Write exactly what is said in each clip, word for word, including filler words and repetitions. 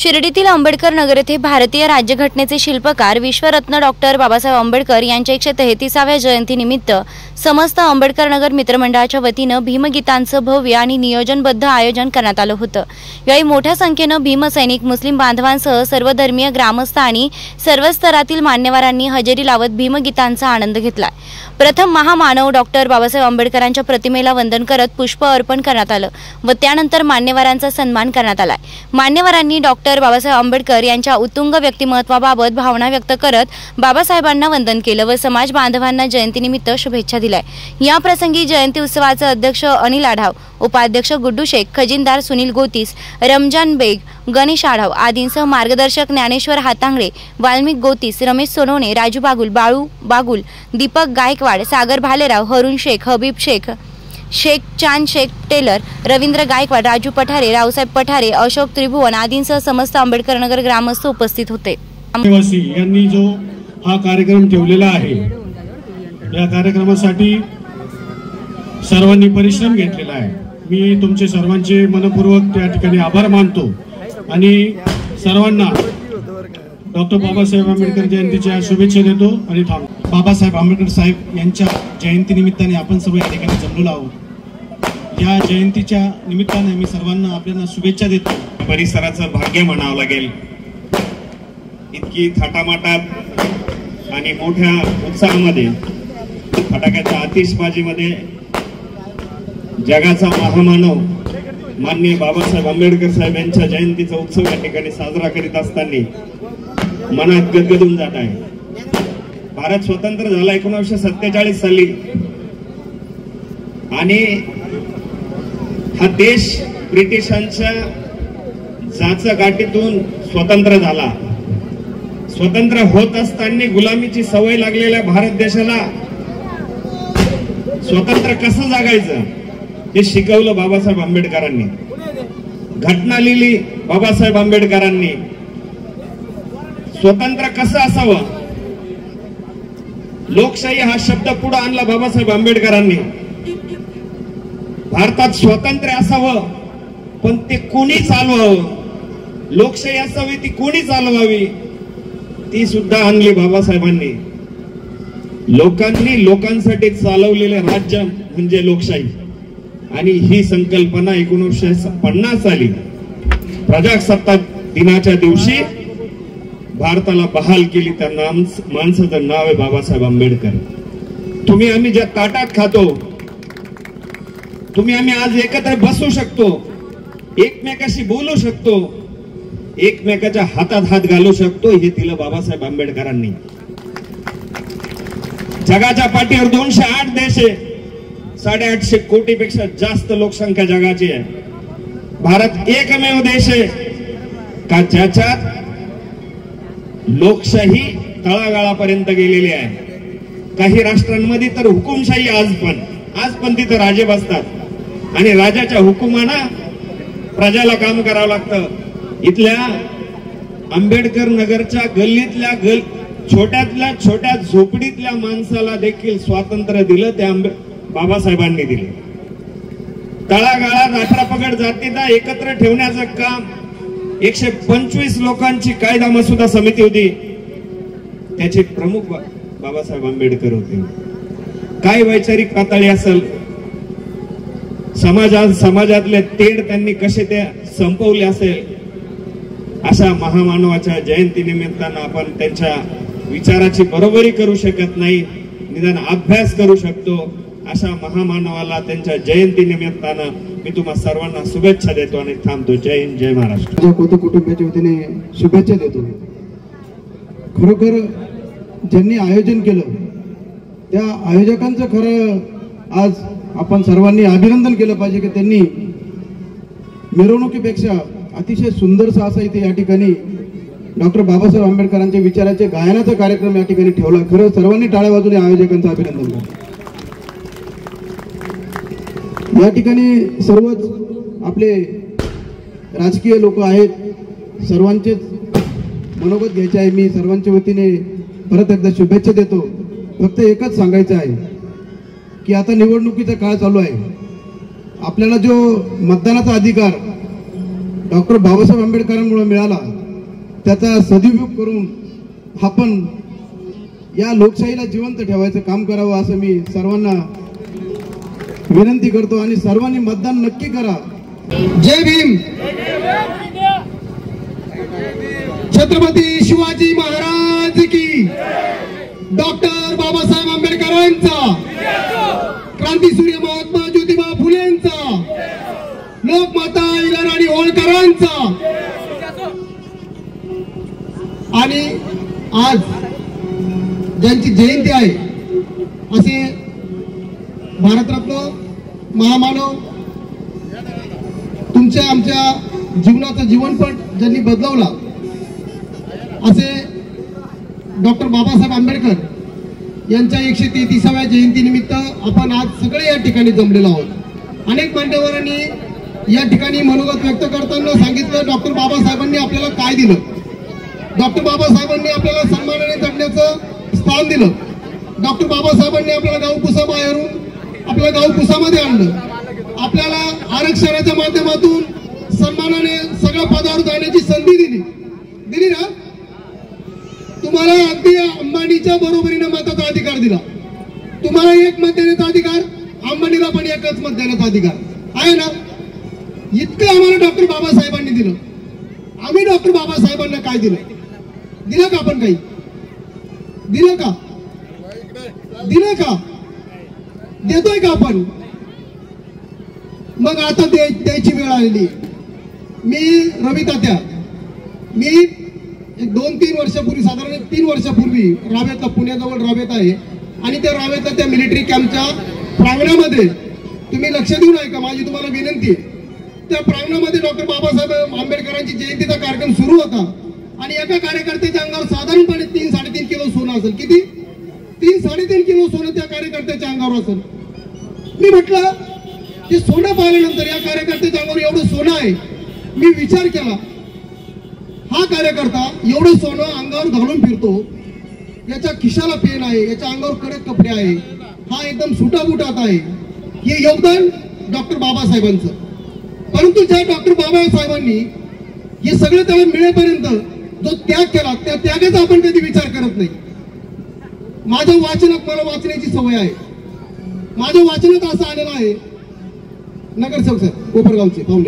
शिर्डीतील आंबेडकर नगर येथे भारतीय राज्यघटनेचे शिल्पकार विश्वरत्न डॉक्टर बाबासाहेब आंबेडकर यांच्या एकशे तेहतीसाव्या जयंतीनिमित्त समस्त आंबेडकर नगर मित्रमंडळाच्या वतीने भीमगीतांचं भव्य आणि नियोजनबद्ध आयोजन करण्यात आलं होतं। यावेळी मोठ्या संख्येने भीमसैनिक, मुस्लिम बांधवांसह सर्वधर्मीय ग्रामस्थ आणि सर्व स्तरातील मान्यवरांनी हजेरी लावत भीमगीतांचा आनंद घेतला। प्रथम महामानव डॉक्टर बाबासाहेब आंबेडकरांच्या प्रतिमेला वंदन करत पुष्प अर्पण करण्यात आलं व त्यानंतर मान्यवरांचा सन्मान करण्यात आला। मान्यवरांनी डॉक्टर बाबासाहेब आंबेडकर यांच्या उत्तुंग व्यक्तिमत्वाबाबत भावना व्यक्त करत बाबासाहेबांना वंदन केलं व समाज बांधवांना जयंतीनिमित्त शुभेच्छा दिल्या। या प्रसंगी जयंती उत्सवाचे अध्यक्ष अनिल आढाव, उपाध्यक्ष गुड्डू शेख, खजिनदार सुनील गोतीस, रमजान बेग, गणेश आढाव आदींसह मार्गदर्शक ज्ञानेश्वर हातांगळे, वाल्मिक गोतीस, रमेश सोनवणे, राजू बागुल, बाळू बागुल, दीपक गायकवाड, सागर भालेराव, हरुण शेख, हबीब शेख, शेख चांद शेख टेलर, रवींद्र गायकवाड, राजू पठारे, रावसाहेब पठारे, अशोक त्रिभुवन आदींसह समस्त आंबेडकर नगर ग्रामस्थ उपस्थित होते। आदिवासी यांनी जो हा कार्यक्रम ठेवलेला आहे, या कार्यक्रमासाठी सर्वांनी परिश्रम घेतलेला आहे। मी तुमचे सर्वांचे मनपूर्वक त्या ठिकाणी आभार मानतो आणि सर्वांना डॉक्टर बाबासाहेब आंबेडकर जयंतीच्या शुभेच्छा देतो आणि थांबतो। बाबासाहेब आंबेडकर साहेब यांच्या जयंती निमित्ताने आपण सर्व या ठिकाणी जमलेलो आहोत। या जयंतीच्या निमित्ताने मी सर्वांना आपल्याला शुभेच्छा देतो। परिसराचं भाग्य म्हणावं लागेल, इतकी थाटामाटात आणि मोठ्या उत्साहामध्ये फटाक्याच्या आतिषबाजीमध्ये जगाचा महामानव माननीय बाबासाहेब आंबेडकर साहेब यांच्या जयंतीचा उत्सव या ठिकाणी साजरा करीत असताना मनात गदगदून जात आहे। भारत स्वतंत्र झाला एकोणीसशे सत्तेचाळीस साली आणि हा देश ब्रिटिशांच्या जाचगाठीतून स्वतंत्र झाला। स्वतंत्र होत असताना गुलामीची सवय लागलेल्या भारत देशाला स्वतंत्र कसं जगायचं हे शिकवलं बाबासाहेब आंबेडकरांनी। घटना लिहिली बाबासाहेब आंबेडकरांनी। स्वतंत्र कसं असावं, लोकशाही हा शब्द पुढे आणला बाबासाहेब आंबेडकरांनी। भारतात स्वातंत्र्य असावं पण ते कोणी चालवावं, लोकशाही असावी ती कोणी चालवावी ती सुद्धा आणली बाबासाहेबांनी। लोकांनी लोकांसाठी चालवलेले राज्य म्हणजे लोकशाही आणि ही संकल्पना एकोणीसशे पन्नास साली प्रजासत्ताक दिनाच्या दिवशी भारताला बहाल केली। त्या नाम माणसाचं नाव आहे बाबासाहेब आंबेडकर। तुम्ही आम्ही ज्या ताटात खातो, तुम्ही आम्ही आज एकत्र बसू शकतो, एकमेकाशी बोलू शकतो, एकमेकाच्या हातात हात घालू शकतो, हे दिलं बाबासाहेब आंबेडकरांनी। जगाच्या पाठीवर दोनशे आठ देश आहे, साडेआठशे कोटी पेक्षा जास्त लोकसंख्या जगाची आहे। भारत एकमेव देश आहे का ज्याच्यात लोकशाही तळागाळापर्यंत गेलेली आहे। काही राष्ट्रांमध्ये तर हुकुमशाही आज पण आज पण तिथं राजे बसतात आणि राजाच्या हुकुमानं प्रजाला काम करावं लागतं। इथल्या आंबेडकर नगरच्या गल्लीतल्या गल छोट्यातल्या छोट्या झोपडीतल्या माणसाला देखील स्वातंत्र्य दिलं, त्या बाबासाहेबांनी दिले। तळागाळात अठरा पगड जातीला एकत्र ठेवण्याचं काम एकशे पंचवीस लोकांची कायदा मसुदा समिती होती, त्याचे प्रमुख बाबासाहेब आंबेडकर होते। काय वैचारिक पातळी असेल, समाजात समाजातले तेढ त्यांनी कसे ते संपवले असेल, अशा महामानवाच्या जयंती निमित्तानं आपण त्यांच्या विचाराची बरोबरी करू शकत नाही, निदान अभ्यास करू शकतो। अशा महामानवाला त्यांच्या जयंती निमित्तानं मी तुम्हा सर्वांना शुभेच्छा देतो आणि थांबतो। जय हिंद, जय महाराष्ट्र। कोती कुटुंबाच्या वतीने शुभेच्छा देतो। खरोखर ज्यांनी आयोजन केलं त्या आयोजकांचं खरं आज आपण सर्वांनी अभिनंदन केलं पाहिजे की त्यांनी मिरवणुकीपेक्षा अतिशय सुंदरसा असा इथे या ठिकाणी डॉक्टर बाबासाहेब आंबेडकरांच्या विचाराचे गायनाचा कार्यक्रम या ठिकाणी ठेवला। खरं सर्वांनी टाळ्या वाजवून आयोजकांचं अभिनंदन करा। या ठिकाणी सर्वच आपले राजकीय लोक आहेत, सर्वांचेच मनोगत घ्यायचे आहे। मी सर्वांच्या वतीने परत एकदा शुभेच्छा देतो। फक्त एकच सांगायचं आहे की आता निवडणुकीचा काळ चालू आहे। आपल्याला जो मतदानाचा अधिकार डॉक्टर बाबासाहेब आंबेडकरांमुळे मिळाला त्याचा सदुपयोग करून आपण या लोकशाहीला जिवंत ठेवायचं काम करावं असं मी सर्वांना विनंती करतो आणि सर्वांनी मतदान नक्की करा। जय भीम। छत्रपती शिवाजी महाराज की, डॉक्टर बाबासाहेब आंबेडकरांचा, क्रांतीसूर्य महात्मा ज्योतिबा फुलेंचा, लोकमाता अहिल्याराणी होळकरांचा। आणि आज ज्यांची जयंती आहे असे भारतरत्न महामानव, तुमच्या आमच्या जीवनाचा जीवनपट ज्यांनी बदलवला असे डॉक्टर बाबासाहेब आंबेडकर यांच्या एकशे तेहतीसाव्या जयंती निमित्त आपण आज सगळे या ठिकाणी जमलेलो आहोत। अनेक मान्यवरांनी या ठिकाणी मनोगत व्यक्त करताना सांगितलं डॉक्टर बाबासाहेबांनी आपल्याला काय दिलं। डॉक्टर बाबासाहेबांनी आपल्याला सन्मानाने जगण्याचं स्थान दिलं। डॉक्टर बाबासाहेबांनी आपल्याला गावकुसा बाहेरून आपल्या गावकुसामध्ये आणलं, आपल्याला आरक्षणाच्या माध्यमातून सन्मानाने सगळ्या पदावर जाण्याची संधी दिली दिली ना। तुम्हाला अगदी अंबानीच्या बरोबरीने मताचा अधिकार दिला। तुम्हाला एक मत देण्याचा अधिकार, अंबानीला पण एकच मत देण्याचा अधिकार आहे ना। इतकं आम्हाला डॉक्टर बाबासाहेबांनी दिलं। आम्ही डॉक्टर बाबासाहेबांना काय दिलं? दिलं का आपण काही? दिलं का? दिलं का? देतोय का आपण? मग आता द्यायची वेळ आलेली। मी रवी तात्या, मी एक दोन तीन वर्षापूर्वी, साधारण एक तीन वर्षापूर्वी रावेतला, पुण्याजवळ रावेत आहे, आणि त्या रावेतला त्या मिलिटरी कॅम्पच्या प्रांगणामध्ये तुम्ही लक्ष देऊन ऐका, माझी तुम्हाला विनंती आहे। त्या प्रांगणामध्ये डॉक्टर बाबासाहेब आंबेडकरांची जयंतीचा कार्यक्रम सुरू होता आणि एका कार्यकर्त्याच्या अंगावर साधारणपणे तीन साडेतीन किलो सोनं असेल। किती? तीन साडेतीन किलो सोनं त्या कार्यकर्त्याच्या अंगावर असेल। मी म्हटलं की सोनं पाहिल्यानंतर या कार्यकर्त्याच्या अंगावर एवढं सोनं आहे, मी विचार केला हा कार्यकर्ता एवढं सोनं अंगावर घालून फिरतो, याच्या खिशाला पेन आहे, याच्या अंगावर कडक कपडे आहे, हा एकदम सुटाबुटात आहे, हे योगदान डॉक्टर बाबासाहेबांचं। परंतु ज्या डॉक्टर बाबासाहेबांनी हे सगळं त्याला मिळेपर्यंत जो त्याग केला, त्या त्यागाचा आपण कधी विचार करत नाही। माझ्या वाचनात, मला वाचण्याची सवय आहे, माझ्या वाचनात असं आलेलं आहे, नगरसेवक सर कोपरगावचे पाहुणे,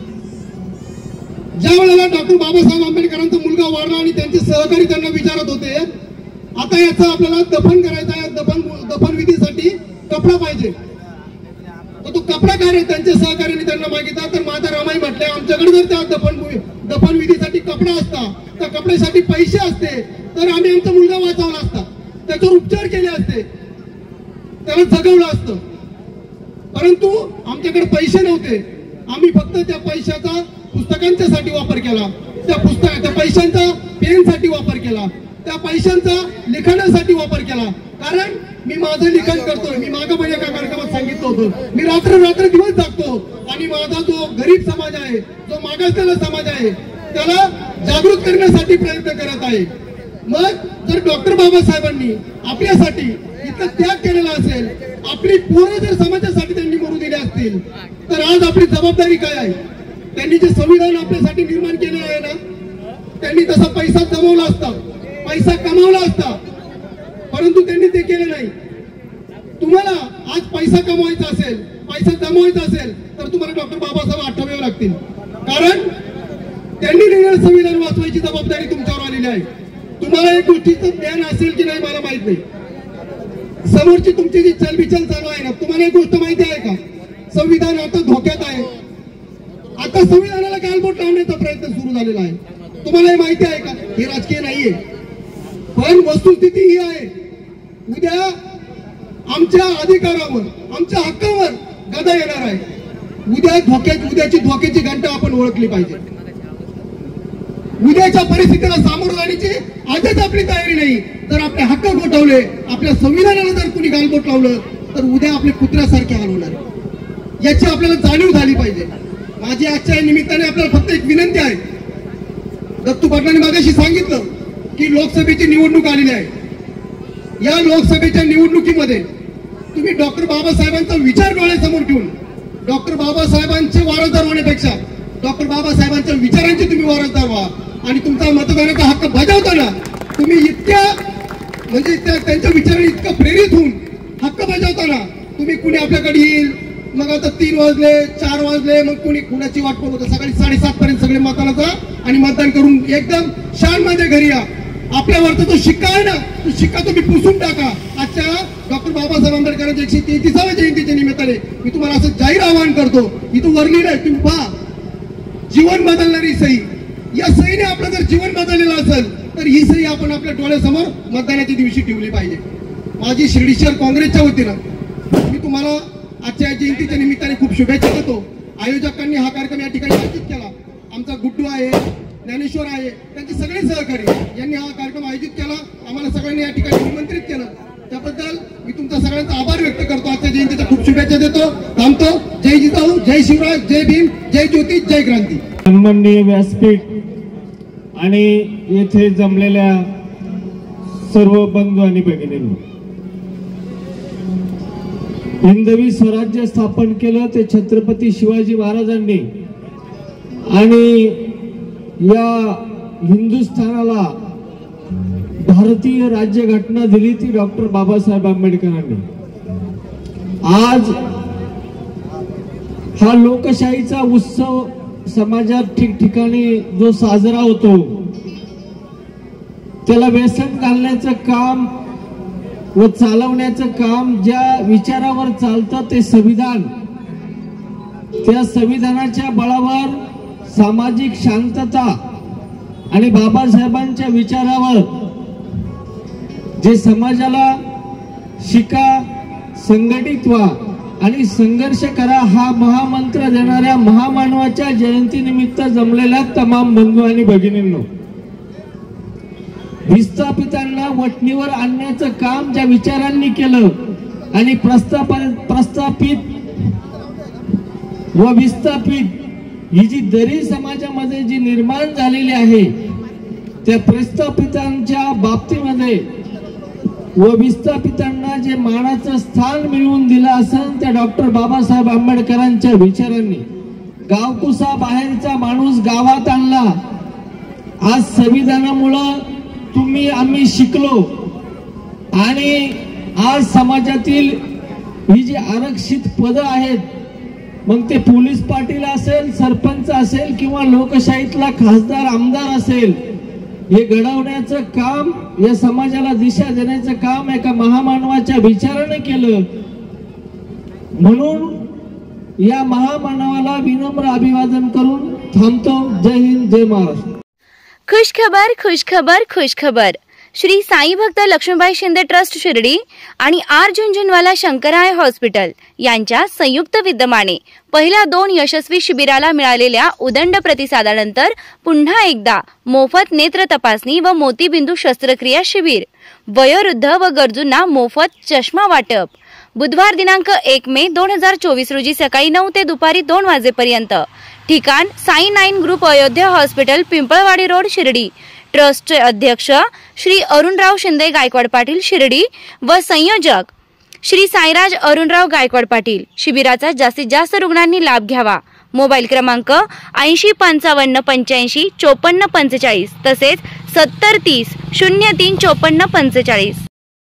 ज्या वेळेला डॉक्टर बाबासाहेब आंबेडकरांचा मुलगा वारला आणि त्यांचे सहकारी त्यांना विचारत होते आता याचं आपल्याला दफन करायचं आहे, दफन दफन विधीसाठी कपडा पाहिजे, तर तो कपडा काय त्यांच्या सहकार्याने त्यांना मागितला, तर माता रमाई म्हटले आमच्याकडे जर त्या दफन दफन विधीसाठी कपडा असता, त्या कपड्यासाठी पैसे असते, तर आम्ही आमचा मुलगा वाचवला असता, त्याच्यावर उपचार केले असते, त्याला जगवलं असतं। परंतु आमच्याकडे पैसे नव्हते, आम्ही फक्त त्या पैशाचा पुस्तकांच्यासाठी वापर केला, त्या पुस्तक त्या पैशांचा पेनसाठी वापर केला, त्या पैशांचा लिखाणासाठी वापर केला। कारण मी माझं लिखाण करतोय, मी मागं पण एका कार्यक्रमात सांगितलं होतं, मी रात्र रात्र दिवस जागतो आणि माझा जो गरीब समाज आहे, जो मागासलेला समाज आहे, त्याला जागृत करण्यासाठी प्रयत्न करत आहे। मग जर डॉक्टर बाबासाहेबांनी आपल्यासाठी इतका त्याग केलेला असेल, आपली पोरं जर समाजासाठी त्यांनी मरू दिले असतील, तर आज आपली जबाबदारी काय आहे? त्यांनी जे संविधान आपल्यासाठी निर्माण केले आहे ना, त्यांनी तसा पैसा जमवला असता, पैसा कमावला असता, परंतु त्यांनी ते केले नाही। तुम्हाला आज पैसा कमवायचा असेल, पैसा जमवायचा असेल, तर तुम्हाला डॉक्टर बाबासाहेब आठवावे लागतील, कारण त्यांनी लिहिलेलं संविधान वाचवायची जबाबदारी तुमच्यावर आलेली आहे। तुम्हाला एक गोष्टीचं ज्ञान असेल की नाही मला माहित नाही, समोरची तुमची जी चलबिचल चालू आहे ना, तुम्हाला एक गोष्ट माहिती आहे का? संविधान आता धोक्यात आहे, आता संविधानाला गालबोट लावण्याचा प्रयत्न सुरू झालेला आहे। तुम्हाला हे माहिती आहे का? हे राजकीय नाहीये, पण वस्तुस्थिती ही आहे, उद्या आमच्या अधिकारावर, आमच्या हक्कावर गदा येणार आहे। उद्या धोक्याची उद्याची धोक्याची घंटा आपण ओळखली पाहिजे। उद्याच्या परिस्थितीला सामोरं जाण्याची आजच आपली तयारी नाही, तर आपले हक्क गोठवले, आपल्या संविधानाला जर कुणी गालबोट लावलं, तर उद्या आपले कुत्र्यासारखे हलवणार, याची आपल्याला जाणीव झाली पाहिजे। माझी आजच्या निमित्ताने आपल्याला फक्त एक विनंती आहे, दत्तू पाटलांनी मागाशी सांगितलं की लोकसभेची निवडणूक आलेली आहे, या लोकसभेच्या निवडणुकीमध्ये तुम्ही डॉक्टर बाबासाहेबांचा विचार डोळ्यासमोर ठेवून, डॉक्टर बाबासाहेबांचे वारसदार होण्यापेक्षा डॉक्टर बाबासाहेबांच्या विचारांचे तुम्ही वारसदार व्हा आणि तुमचा मतदानाचा हक्क बजावताना तुम्ही इतक्या म्हणजे त्यांच्या विचारांनी इतकं प्रेरित होऊन हक्क बजावताना तुम्ही कुणी आपल्याकडे येईल, मग आता तीन वाजले चार वाजले मग कुणी कुणाची वाट पाहत होतं, सकाळी साडेसात पर्यंत सगळे मतदानाला जा आणि मतदान करून एकदम शान मध्ये घरी या. आपल्यावरचा जो शिक्का आहे ना तो शिक्का तुम्ही पुसून टाका. आजच्या डॉक्टर बाबासाहेब आंबेडकरांच्या एकशे तेहतीसाव्या जयंतीच्या निमित्ताने मी तुम्हाला असं जाहीर आवाहन करतो. इथं वरली नाही, तुम्ही पहा जीवन बदलणारी सही. या सहीने आपलं जर जीवन बदललेलं असेल तर ही सही आपण आपल्या डोळ्यासमोर मतदानाच्या दिवशी ठेवली पाहिजे. माझी शिर्डी शहर काँग्रेसच्या वतीनं मी तुम्हाला आजच्या जयंतीच्या निमित्ताने खूप शुभेच्छा देतो. आयोजकांनी हा कार्यक्रम या ठिकाणी आयोजित केला. आमचा गुड्डू आहे, ज्ञानेश्वर आहे, त्यांचे सगळे सहकारी यांनी हा कार्यक्रम आयोजित केला. आम्हाला सगळ्यांनी या ठिकाणी निमंत्रित केलं, त्याबद्दल मी तुमचा सगळ्यांचा आभार व्यक्त करतो. आजच्या जयंतीच्या खूप शुभेच्छा देतो. थांबतो. जय जिजाऊ, जय शिवराज, जय भीम, जय ज्योती, जय क्रांती. सन्माननीय व्यासपीठ आणि येथे जमलेल्या सर्व बंधू आणि भगिनींनी, हिंदवी स्वराज्य स्थापन केलं ते छत्रपती शिवाजी महाराजांनी आणि या हिंदुस्थानाला भारतीय राज्यघटना दिली ती डॉक्टर बाबासाहेब आंबेडकरांनी. आज हा लोकशाहीचा उत्सव समाजात ठिकठिकाणी जो साजरा होतो त्याला व्यसन घालण्याचं काम व चालवण्याचं काम ज्या विचारावर चालतं ते संविधान, त्या संविधानाच्या बळावर सामाजिक शांतता आणि बाबासाहेबांच्या विचारावर जे समाजाला शिका, संघटित व्हा आणि संघर्ष करा हा महामंत्र देणाऱ्या महामानवाच्या जयंतीनिमित्त जमलेल्या तमाम बंधू आणि भगिनींनो, विस्थापितांना वटणीवर आणण्याचं काम ज्या विचारांनी केलं आणि प्रस्थापित व विस्थापित ही जी दरी समाजामध्ये जी निर्माण झालेली आहे त्या प्रस्थापितांच्या बाबतीमध्ये व विस्थापितांना जे मानाचं स्थान मिळवून दिलं असेल त्या डॉक्टर बाबासाहेब आंबेडकरांच्या विचारांनी गावकुसा बाहेरचा माणूस गावात आणला. आज संविधानामुळं तुम्ही आम्ही शिकलो आणि आज समाजातील ही जी आरक्षित पदं आहेत, मग ते पोलीस पाटील असेल, सरपंच असेल किंवा लोकशाहीतला खासदार आमदार असेल, हे घडवण्याचं काम, या समाजाला दिशा देण्याचं काम एका महामानवाच्या विचाराने केलं. म्हणून या महामानवाला विनम्र अभिवादन करून थांबतो. जय हिंद, जय महाराष्ट्र. खुश खबर, खुश खबर, खुश खबर. श्री साई भक्त लक्ष्मीबाई शिंदे ट्रस्ट शिर्डी आणि आर झुंझुनवाला शंकराय हॉस्पिटल यांच्या संयुक्त विद्यमाने पहिल्या दोन यशस्वी शिबिराला मिळालेल्या उदंड प्रतिसादानंतर पुन्हा एकदा मोफत नेत्र तपासणी व मोतीबिंदू शस्त्रक्रिया शिबिर, वयोवृद्ध व गरजूंना मोफत चष्मा वाटप. बुधवार दिनांक एक मे दोन हजार चोवीस रोजी सकाळी नऊ ते दुपारी दोन वाजेपर्यंत. ठिकाण Sai nine group Ayodhya hospital, Pimpalwadi road, Shirdi. ट्रस्टचे अध्यक्ष श्री अरुणराव शिंदे गायकवाड पाटील शिर्डी व संयोजक श्री साईराज अरुणराव गायकवाड पाटील. शिबिराचा जास्तीत जास्त रुग्णांनी लाभ घ्यावा. मोबाईल क्रमांक ऐंशी पंचावन्न पंच्याऐंशी चोपन्न पंचेचाळीस तसेच सत्तर तीस शून्य तीन चोपन्न पंचेचाळीस.